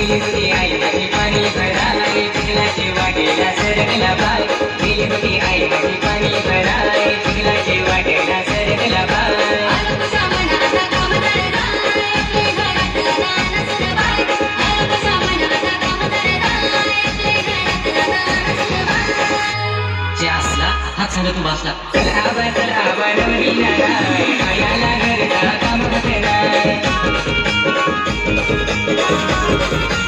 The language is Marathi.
गेली होती आई माझी पाणी भराय चिखलाची वाटेला सरकला बाय गेली होती आई माझी पाणी भराय चिखलाची वाटेला सरकला बाय हात सांगा तू भासला चल आबा डोलीला राय आयाला घरचा काम होते राय